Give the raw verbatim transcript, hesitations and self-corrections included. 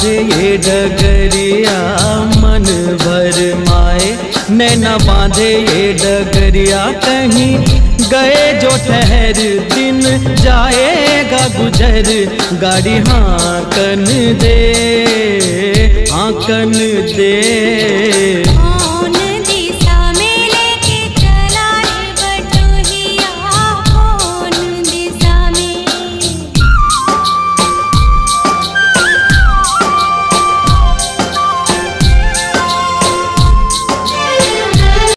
बांधे ये डगरिया मन भर माए, नैना बांधे ये डगरिया कहीं गए जो ठहर दिन जाएगा गुजर, गाड़ी हाकन दे हाकन दे।